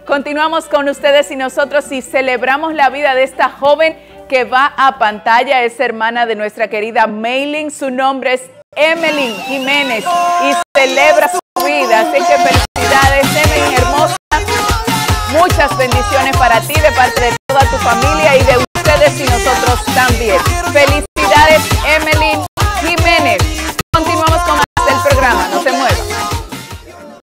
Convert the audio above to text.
Continuamos con ustedes y nosotros y celebramos la vida de esta joven que va a pantalla. Es hermana de nuestra querida Maylin. Su nombre es Emelyn Jiménez y celebra su vida. Así que felicidades, Emelyn, hermosa. Muchas bendiciones para ti de parte de toda tu familia y de ustedes y nosotros también.